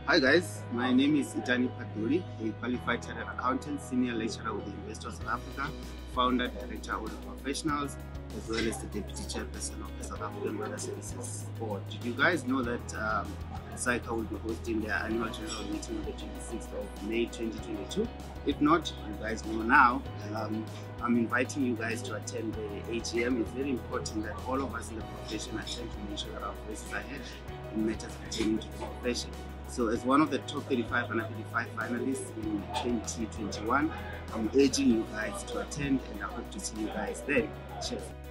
Hi guys, my name is Itani Phaduli, a qualified chartered accountant, senior lecturer with the University of South Africa, founder, director of Audit Professionals, as well as the deputy chairperson of the South African Weather Services Board. Did you guys know that SAICA will be hosting their annual general meeting on the 26th of May 2022? If not, you guys know now. I'm inviting you guys to attend the AGM. It's very important that all of us in the profession attend to make sure that our voices are heard in matters pertaining to the profession. So as one of the top 35 and 35 finalists in 2021, I'm urging you guys to attend and I hope to see you guys there. Cheers.